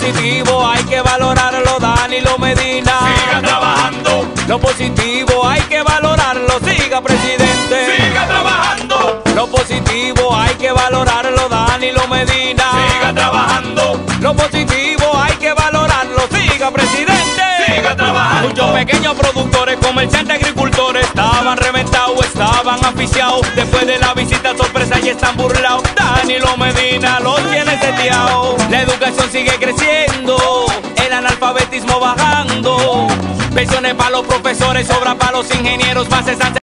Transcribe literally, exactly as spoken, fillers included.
positivo hay que valorarlo, Danilo Medina. Siga trabajando. Lo positivo hay que valorarlo, siga presidente. Siga trabajando. Lo positivo hay que valorarlo, Danilo Medina. Siga trabajando. Lo positivo hay que valorarlo, siga presidente. Siga trabajando. Muchos pequeños productores, comerciantes, agricultores estaban reventados, estaban asfixiados. Después de la visita sorpresa ya están burlados. Danilo Medina los tiene seteados. La educación sigue creciendo, el analfabetismo bajando. Pensiones para los profesores, sobra para los ingenieros, bases